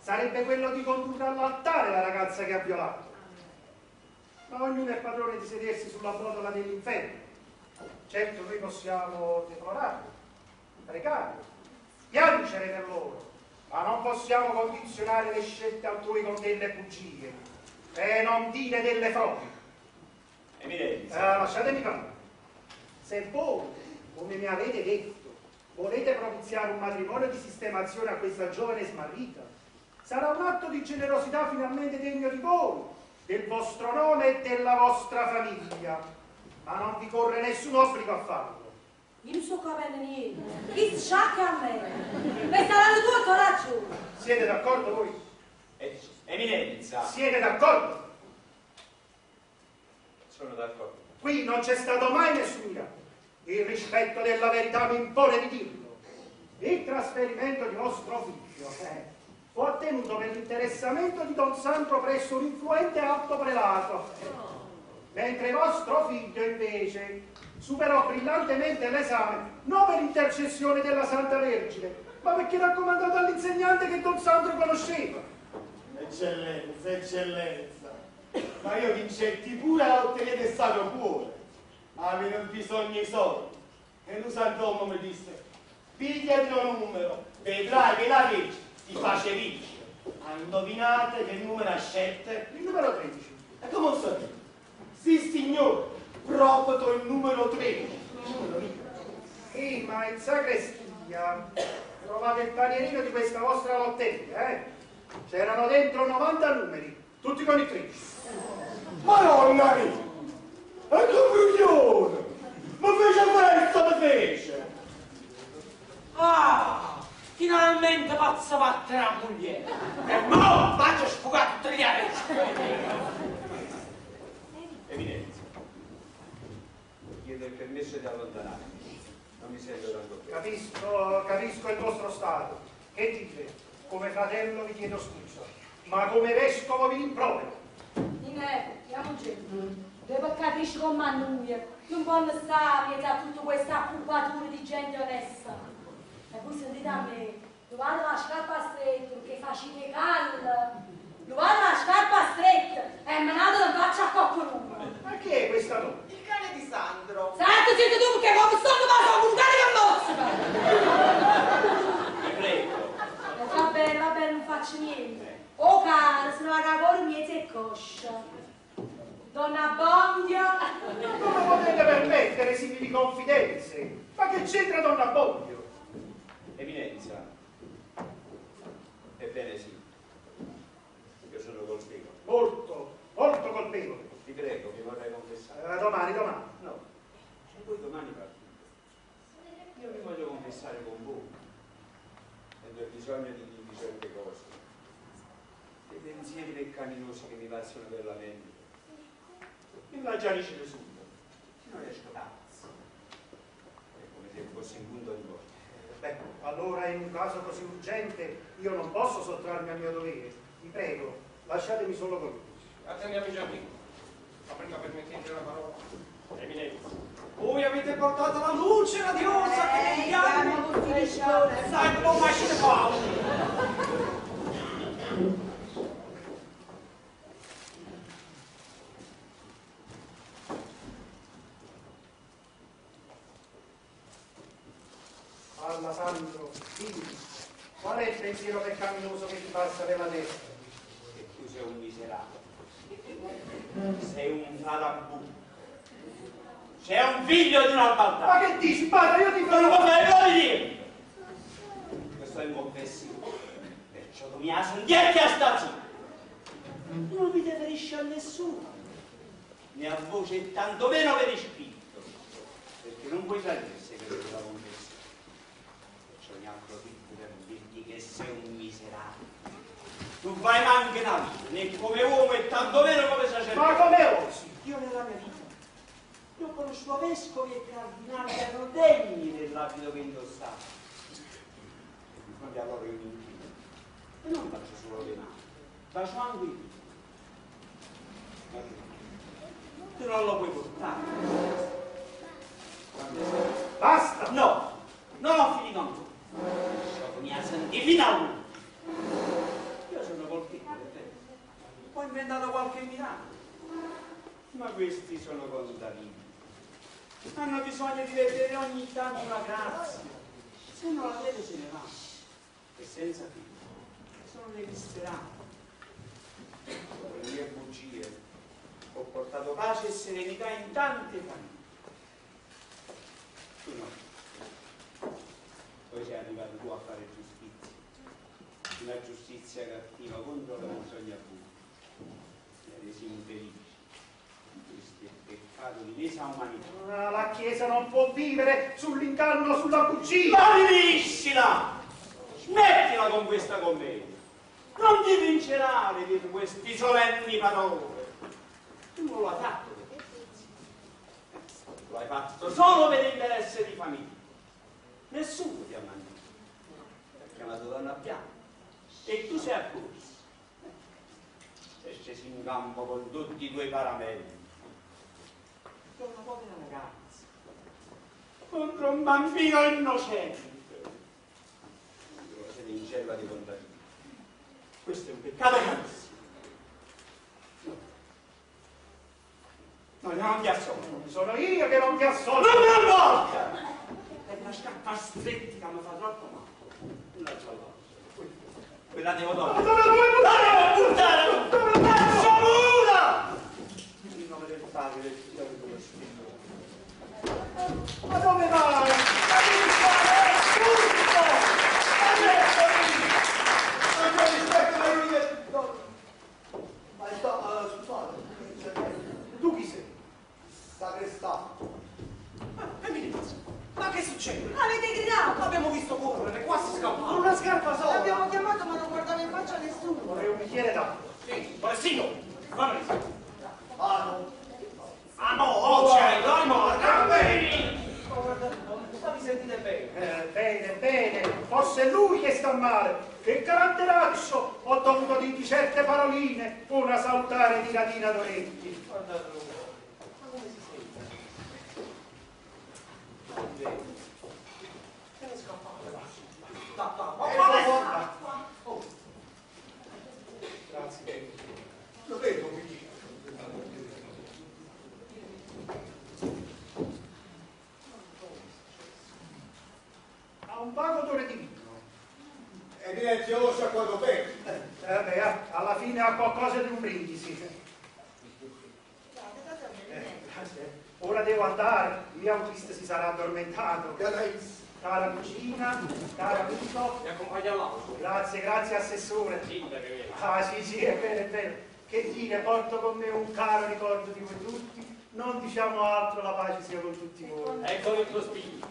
sarebbe quello di condurre all'altare la ragazza che ha violato. Ma ognuno è padrone di sedersi sulla botola dell'inferno. Certo, noi possiamo deplorarlo, pregarlo, piangere per loro, ma non possiamo condizionare le scelte altrui con delle bugie e non dire delle frodi. Eminenza. Lasciatemi parlare. Se voi, come mi avete detto, volete propiziare un matrimonio di sistemazione a questa giovane smarrita, sarà un atto di generosità finalmente degno di voi, del vostro nome e della vostra famiglia, ma non vi corre nessun obbligo a farlo. Io non so capendo niente, chi sciacca a me? Mi saranno tutto ragione. Siete d'accordo voi? Eminenza. Siete d'accordo? Sono d'accordo. Qui non c'è stato mai nessun miracolo. Il rispetto della verità mi impone di dirlo. Il trasferimento di vostro figlio fu ottenuto per l'interessamento di Don Sandro presso un influente alto prelato, mentre vostro figlio invece superò brillantemente l'esame non per intercessione della Santa Vergine, ma perché raccomandato all'insegnante che Don Sandro conosceva. Eccellenza, eccellenza, ma io vincetti pure la lotteria del Sacro Cuore. Avevano bisogno i soldi e lo Sant'Uomo mi disse: pigliati un numero, vedrai che la legge ti face vincere. Indovinate che numero ha scelto? Il numero 13. E come lo sapete? Sì, signore, proprio il numero 13. Ma in sacrestia trovate il panierino di questa vostra lotteria, C'erano dentro 90 numeri, tutti con il 13. Madonna mia! E coglione! Ma fece questo, mi fece! Ah! Finalmente posso battere la moglie! E mo' faccio sfugare tutte le arezzi! Eminenza. Chiedo il permesso di allontanarmi. Non mi sento tanto bene. Capisco il vostro stato. Che dite? Come fratello vi chiedo scusa, ma come vescovo vi rimprovero. Nine, andiamo giù. Dove capisci con Mannuia? Non può stare tra tutta questa accumulatura di gente onesta. E voi sentite a me, dovate la scarpa stretta, che facile caldo. Dovate la scarpa stretta e menato non faccia a qualcuno. Ma che è questa donna? Il cane di Sandro. Santo siete tu che come stanno ma sono un cane che mozzica. Vi prego. Va bene, non faccio niente. Oh cane, sono la cagore miezza e coscia. Donna Bondio. Come potete permettere simili confidenze? Ma che c'entra Donna Bondio? Eminenza. Ebbene sì. Io sono colpevole. Molto, molto colpevole. Vi prego, mi vorrei confessare. Domani. No. E voi domani partite. Io mi voglio confessare con voi. E ho bisogno di dirvi certe cose. Dei pensieri peccaminosi che mi passano per la mente. E la già dice nessuno. Non riesco a pazzo. È come se fossi in punto di morte. Beh, allora in un caso così urgente io non posso sottrarmi al mio dovere. Vi prego, lasciatemi solo con lui. Attendiamo già qui. Ma prima permettete una parola. Eminenza. Voi avete portato la luce radiosa che negli anni sangue macine qua. Parla Sandro, dimmi, qual è il pensiero peccaminoso che ti passa per la testa? Che tu sei un miserabile. Sei un farabù. Sei un figlio di una balda. Ma che dici, padre? Io ti Non farò... lo potrei dire. Questo è inconfessibile. Perciò tu mi hai sentito a sta zona. Tu non vi riferisci a nessuno. Né a voce e tanto meno per spirito. Perché non puoi sapere se che la confessione. Perciò ne approfitto per dirti che sei un miserabile. Non fai manche una vita, né come uomo e tanto meno come sacerdote. Ma come osi? Io nella mia vita io conosco vescovi e cardinali che erano degni dell'abito che indossavano. E di fronte a loro io mi inclino. E non faccio solo le mani, faccio anche i piedi. Ma tu non lo puoi portare. Basta! No, non ho finito ancora. Tu mi hai sentito fino a lui. Io diventato qualche miracolo. Ma questi sono contadini. Hanno bisogno di vedere ogni tanto una grazia. Se non la vede se ne va. E senza fine. Sono dei disperati. Con le mie bugie ho portato pace e serenità in tante famiglie. Tu no. Poi sei arrivato tu a fare giustizia. Una giustizia cattiva contro la menzogna buona. Mi ha resi infelici. Questo è il peccato di lesa umanità. La Chiesa non può vivere sull'inganno, sulla bugia. Ma finiscila! Smettila con questa commedia. Non ti vincerare di questi solenni parole. Tu non l'hai fatto per giustizia. Lo hai fatto solo per interesse di famiglia. Nessuno ti ha mandato. Ti ha chiamato donna bianca. E tu sei accorso. Sei sceso in campo con tutti i tuoi paramelli. Per una povera ragazza. Contro un bambino innocente. Siete in cella di contadini. Questo è un peccato gravissimo. No, non ti assolvo. Sono io che non ti assolvo. Non mi importa! È una scarpa stretta che mi fa troppo male. Un'altra volta. Quella devo togliere. Dove lo vuoi buttare? La devo buttare! Dove lo faccio mura! In nome del Padre, del Figlio e dello Spirito. Ma dove vai? Ma devi fare tutto! Tu chi sei? Sagrestà. Eminenza, ma che succede? Avete gridato? L'abbiamo visto correre, qua si scappa. Con una scarpa sola. L'abbiamo chiamato ma non guardava in faccia a nessuno. Vorrei un bicchiere d'acqua. Sì, Palestino, fammi. Ah no. Ah no, oh cielo, è morta, vedi! Ma vi sentite bene? Bene, bene. Forse è lui che sta male. Che caratteraccio! Ho dovuto dirgli certe paroline. Una salutare di ratina d'orecchi. Guarda lui. Ma come si sente? Se ne scappate, va. Grazie. Lo vedo qui. Ha un vago odore di vino. Eminenza, io so quando bene. Beh, alla fine ha qualcosa di un brindisi. Grazie. Ora devo andare. Il mio autista si sarà addormentato. Cara cugina, cara amico. Mi accompagna all'auto. Grazie, grazie assessore. Tinta che viene. Ah sì, è vero, è vero. Che dire, porto con me un caro ricordo di voi tutti. Non diciamo altro, la pace sia con tutti voi. Eccolo il tuo spirito.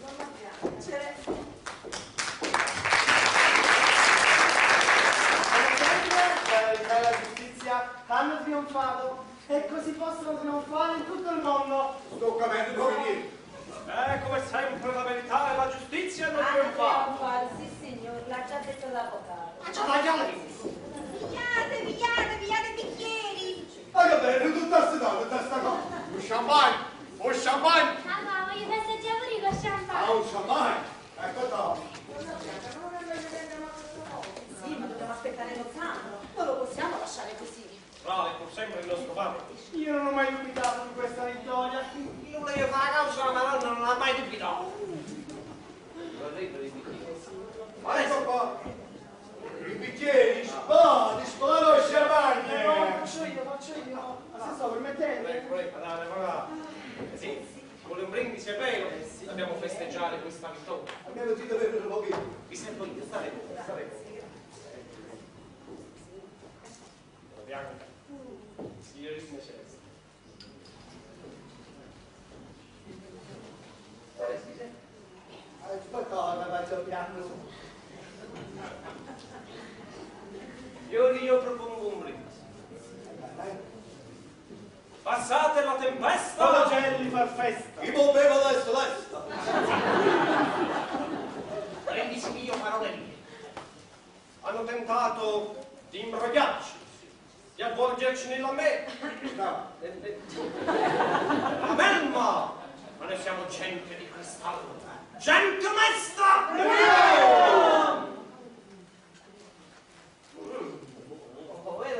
La giustizia hanno trionfato e così possono trionfare in tutto il mondo. Stoccamento come niente. Come sempre la verità e la giustizia non trionfano. Sì, signor, l'ha già detto l'avvocato. Ma già tagliati! Pigliate bicchieri! Ma che bello, tutta sta cosa. Un champagne, un champagne. Mamma, voglio festeggiare pure con champagne. Ah, un champagne. Ecco qua. Sì, ma dobbiamo aspettare Rossano. Non lo possiamo lasciare così. Bravo, è pur sempre il nostro padre. Io non ho mai dubitato di questa vittoria. Io volevo fare la causa, ma non l'ha mai dubitato. Ma ecco qua. I bicchieri, sparo e champagne. No, faccio io. Assessore, permettete? Ecco, dai, va. Sì, vuole un brindisi, è vero. Dobbiamo festeggiare questa vittoria. Abbiamo zitto per un pochino. Vi sento io, state. Bianca, signorissima Celeste. Aspetta, mi faccio piano. Io propongo un brindisi. Passate la tempesta. Palagelli far festa. Io bevo adesso. Brindisi mio, parole mie. Hanno tentato di imbrogliarci, di avvolgerci nella me. No. La melma! Ma noi siamo gente di cristallo. Gente mesta! Vedi,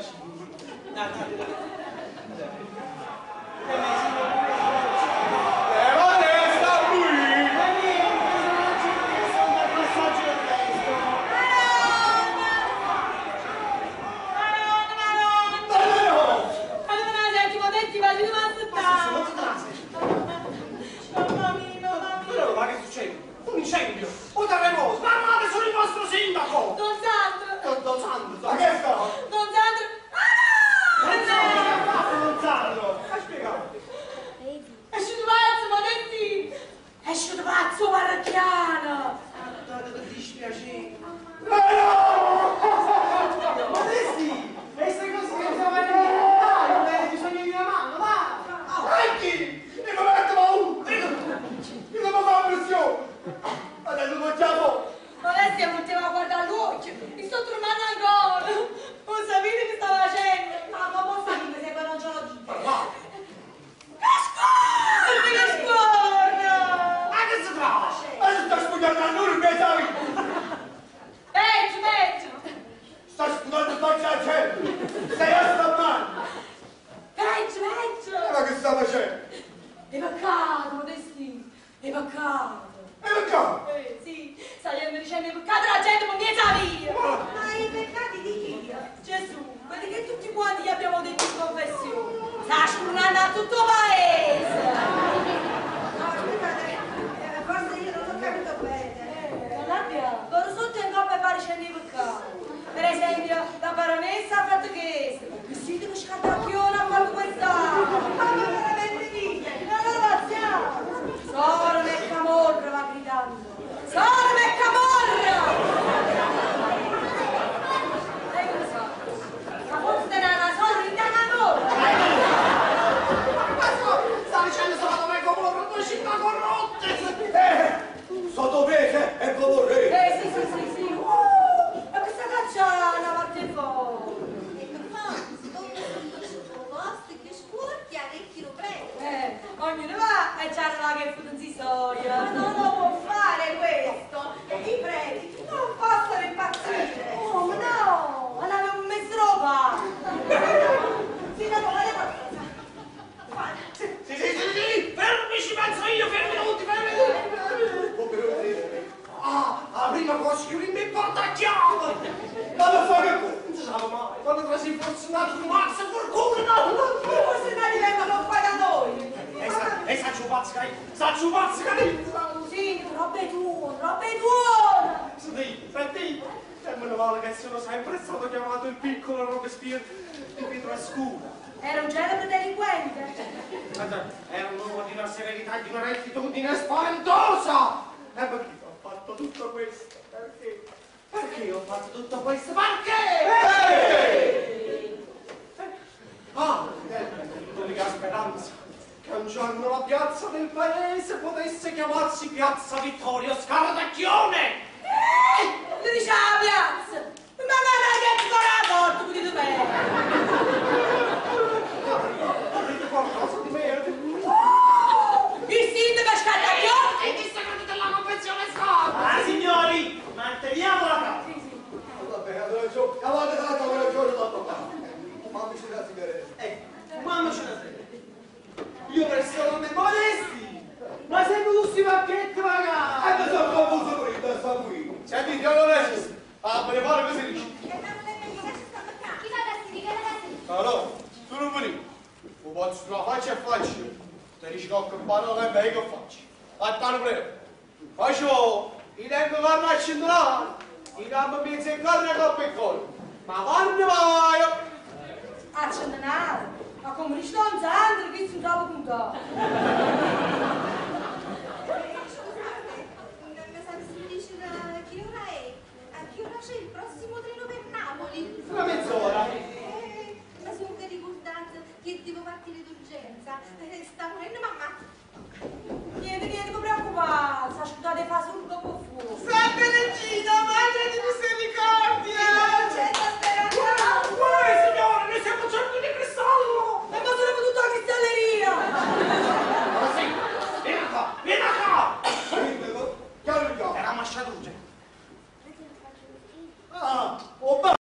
Ma come risponde Andrea che si trova con te?